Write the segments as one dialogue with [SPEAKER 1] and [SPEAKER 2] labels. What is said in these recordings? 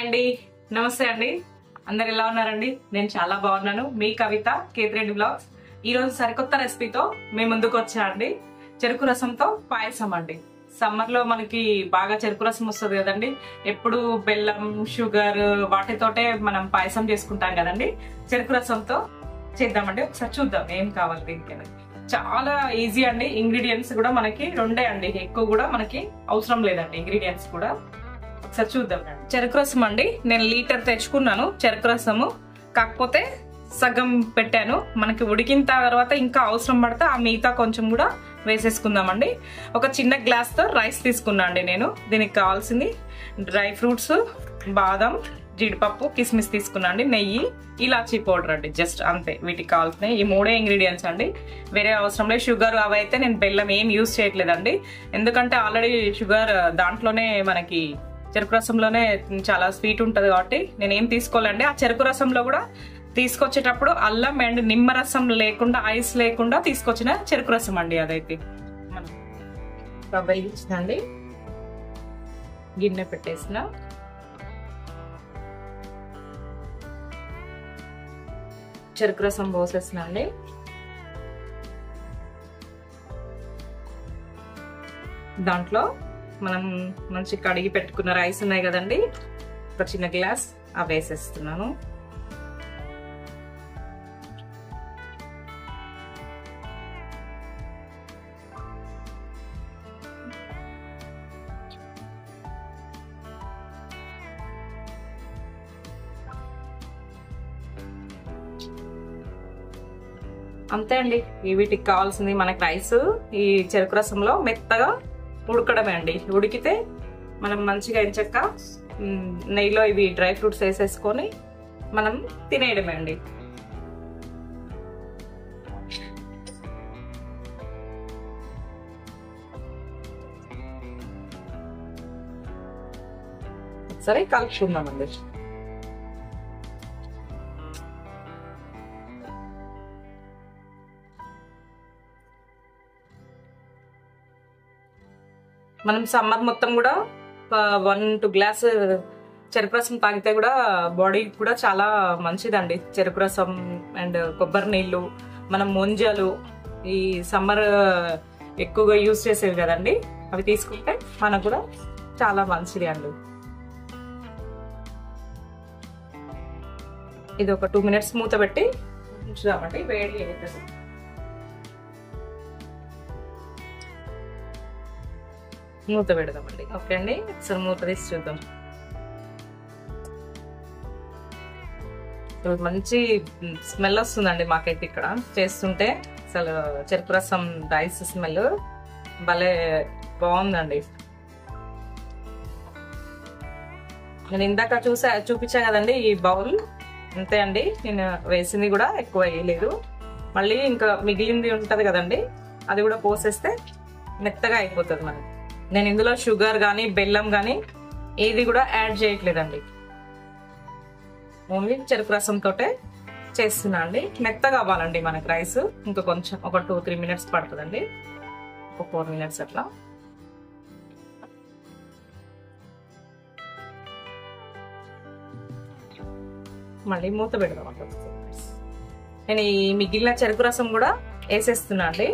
[SPEAKER 1] అండి, నమస్తే అండి. అందరు ఎలా ఉన్నారండి? నేను చాలా బాగున్నాను. మీ కవిత, కేతిరెడ్డి బ్లాగ్స్. ఈ రోజు సరికొత్త రెసిపీతో మేము ముందుకు వచ్చా అండి. చెరుకు రసంతో పాయసం అండి. సమ్మర్ లో మనకి బాగా చెరుకు రసం వస్తుంది కదండి. ఎప్పుడు బెల్లం, షుగర్ వాటితోటే మనం పాయసం చేసుకుంటాం కదండి. చెరుకు రసంతో చేద్దామండి. ఒకసారి చూద్దాం ఏం కావాలి దీనికి. చాలా ఈజీ అండి. ఇంగ్రీడియంట్స్ కూడా మనకి రెండే అండి, ఎక్కువ కూడా మనకి అవసరం లేదండి. ఇంగ్రీడియంట్స్ కూడా ఒకసారి చూద్దాం. చెరుకు రసం అండి, నేను లీటర్ తెచ్చుకున్నాను చెరుకు రసము. కాకపోతే సగం పెట్టాను. మనకి ఉడికిన తర్వాత ఇంకా అవసరం పడితే ఆ మిగతా కొంచెం కూడా వేసేసుకుందామండి. ఒక చిన్న గ్లాస్ తో రైస్ తీసుకున్నా అండి నేను. దీనికి కావాల్సింది డ్రై ఫ్రూట్స్, బాదం, జీడిపప్పు, కిస్మిస్ తీసుకున్నా అండి. నెయ్యి, ఇలాచీ పౌడర్ అండి. జస్ట్ అంతే వీటికి కావాల్సినవి ఈ మూడే ఇంగ్రీడియంట్స్ అండి. వేరే అవసరం లేదు. షుగర్ అవి అయితే నేను బెల్లం ఏం యూజ్ చేయట్లేదండి. ఎందుకంటే ఆల్రెడీ షుగర్ దాంట్లోనే మనకి చెరుకు రసంలోనే చాలా స్వీట్ ఉంటుంది కాబట్టి నేను ఏం తీసుకోవాలండి. ఆ చెరుకు రసంలో కూడా తీసుకొచ్చేటప్పుడు అల్లం అండ్ నిమ్మరసం లేకుండా, ఐస్ లేకుండా తీసుకొచ్చిన చెరుకు రసం అండి. అదైతే మనం వెలిగించిందండి, గిన్నె పెట్టేసిన చెరుకు రసం పోసేసిన అండి. దాంట్లో మనం మంచి కడిగి పెట్టుకున్న రైస్ ఉన్నాయి కదండి, ఒక చిన్న గ్లాస్ అవి వేసేస్తున్నాను. అంతే అండి. వీటికి కావాల్సింది మనకి రైస్ ఈ చెరుకు రసంలో మెత్తగా ఉడకడమే అండి. ఉడికితే మనం మంచిగా ఎంచక్క నెయ్యిలో ఇవి డ్రై ఫ్రూట్స్ వేసేసుకొని మనం తినేయడమే అండి. సరే కలుపుకుందామండి. మనం సమ్మర్ మొత్తం కూడా 1-2 గ్లాస్ చెరుకు రసం తాగితే కూడా బాడీకి కూడా చాలా మంచిదండి. చెరుకు రసం అండ్ కొబ్బరి నీళ్ళు, మనం ముంజలు ఈ సమ్మర్ ఎక్కువగా యూజ్ చేసేవి కదండి, అవి తీసుకుంటే మనకు కూడా చాలా మంచిది అండి. ఇది ఒక 2 మినిట్స్ మూత పెట్టి ఉంచుదామండి. వేడి అవుతుంది. మూత పెడదామండి. ఓకే అండి, ఒకసారి మూత తీసి చూద్దాం. మంచి స్మెల్ వస్తుందండి మాకైతే ఇక్కడ చేస్తుంటే. అసలు చెరుకు రసం రైస్ స్మెల్ భలే బాగుందండి. నేను ఇందాక చూపించా కదండి ఈ బౌల్, అంతే అండి. నేను వేసింది కూడా ఎక్కువ వేయలేదు. మళ్ళీ ఇంకా మిగిలింది ఉంటది కదండి, అది కూడా పోసేస్తే మెత్తగా అయిపోతుంది మనకి. నేను ఇందులో షుగర్ కానీ బెల్లం కానీ ఏది కూడా యాడ్ చేయట్లేదండి. ఓన్లీ చెరుకు రసం తోటే చేస్తున్నా అండి. మెత్తగా అవ్వాలండి మనకి రైస్. ఇంకా కొంచెం ఒక 2-3 మినిట్స్ పడుతుందండి, ఒక 4 మినిట్స్ అట్లా. మళ్ళీ మూత పెడదాం అట్లా. నేను ఈ మిగిలిన చెరుకు రసం కూడా వేసేస్తున్నా అండి.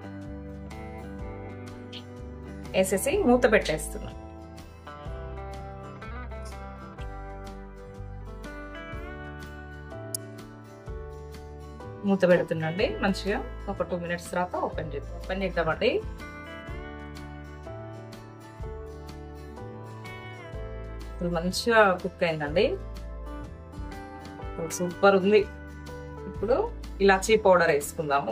[SPEAKER 1] వేసేసి మూత పెట్టేస్తున్నా. మూత పెడుతుందండి మంచిగా. ఒక 2 మినిట్స్ తర్వాత ఓపెన్ చేద్దామండి. ఇప్పుడు మంచిగా కుక్ అయిందండి, సూపర్ ఉంది. ఇప్పుడు ఇలాచీ పౌడర్ వేసుకుందాము.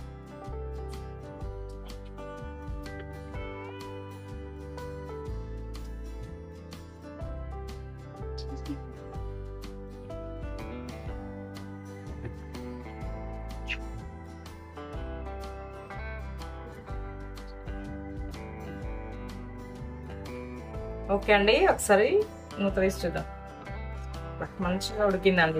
[SPEAKER 1] ఓకే అండి, ఒకసారి మూత వేసి చూద్దాం. మంచిగా ఉడికిందండి.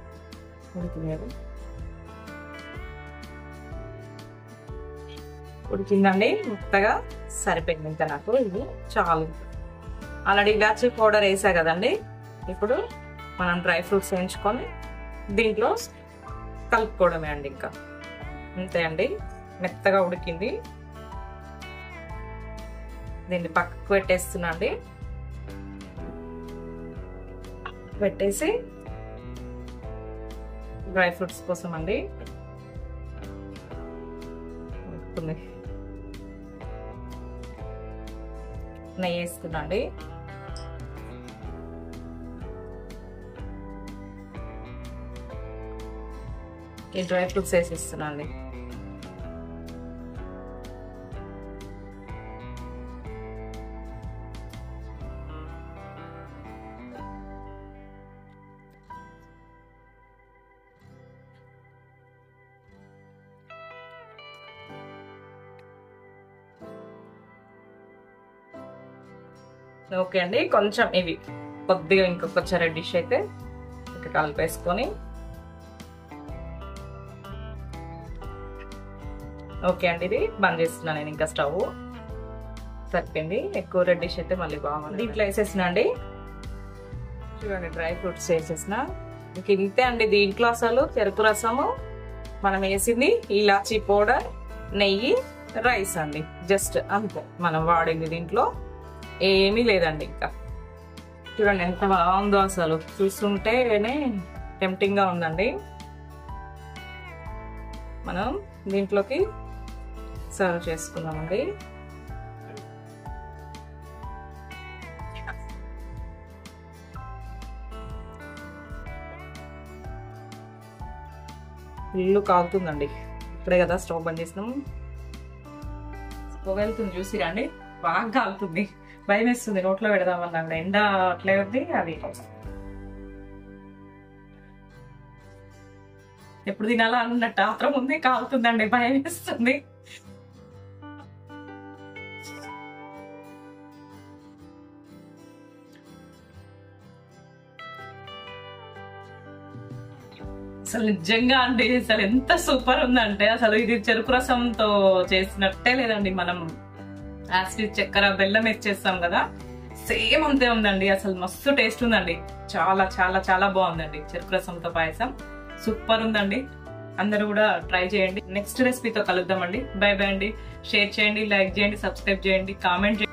[SPEAKER 1] ఉడికినారు. ఉడికిందండి, మెత్తగా సరిపోయింది. ఇంకా నాకు ఇది చాలు. ఆల్రెడీ ఇలాచీ పౌడర్ వేసా కదండి. ఇప్పుడు మనం డ్రై ఫ్రూట్స్ వేయించుకొని దీంట్లో కలుపుకోవడమే అండి. ఇంకా అంతే అండి, మెత్తగా ఉడికింది. దీన్ని పక్కకు పెట్టేస్తున్నా అండి. పెట్టేసి డ్రై ఫ్రూట్స్ కోసం అండి నెయ్యి వేస్తున్నా అండి. ఈ డ్రై ఫ్రూట్స్ వేసిస్తున్నా అండి. ఓకే అండి, కొంచెం ఇవి కొద్దిగా ఇంకొక రెడ్డిష్ అయితే ఇక కలిపేసుకొని ఓకే అండి, ఇది బంద్ చేస్తున్నా నేను. ఇంకా స్టవ్ సరిపోయింది. ఎక్కువ రెడ్డిష్ అయితే మళ్ళీ బాగుంది. దీంట్లో వేసేసిన అండి. చూడండి, డ్రై ఫ్రూట్స్ వేసేసిన. ఇంక ఇంతే అండి. దీంట్లో అసలు చెరుకు రసము మనం వేసింది ఇలాచీ పౌడర్, నెయ్యి, రైస్ అండి. జస్ట్ అంతే మనం వాడింది. దీంట్లో ఏమీ లేదండి. ఇంకా చూడండి ఎంత బాగుందో, అసలు చూస్తుంటేనే టెంప్టింగ్ గా ఉందండి. మనం దీంట్లోకి సర్వ్ చేసుకుందామండి. ఇల్లు కాలుతుందండి. ఇప్పుడే కదా స్టవ్ బంద్ చేసినాం. స్టవ్ వెళ్తుంది చూసిరా అండి, బాగా కాలుతుంది. భయం వేస్తుంది నోట్లో పెడదామన్నా కూడా. ఎండ అట్లే ఉంది. అది ఎప్పుడు తినాలా అన్నట్టు ఆత్రం ఉంది. కాలుతుందండి, భయం వేస్తుంది. అసలు నిజంగా అండి, అసలు ఎంత సూపర్ ఉందంటే అసలు ఇది చెరుకు రసంతో చేసినట్టే లేదండి. మనం యాసిడ్ చక్కెర బెల్లం వేసేస్తాం కదా, సేమ్ అంతే ఉందండి. అసలు మస్తు టేస్ట్ ఉందండి. చాలా చాలా చాలా బాగుందండి చెరుకు రసంతో పాయసం. సూపర్ ఉందండి. అందరూ కూడా ట్రై చేయండి. నెక్స్ట్ రెసిపీతో కలుద్దామండి. బై బై అండి. షేర్ చేయండి, లైక్ చేయండి, సబ్స్క్రైబ్ చేయండి, కామెంట్ చేయండి.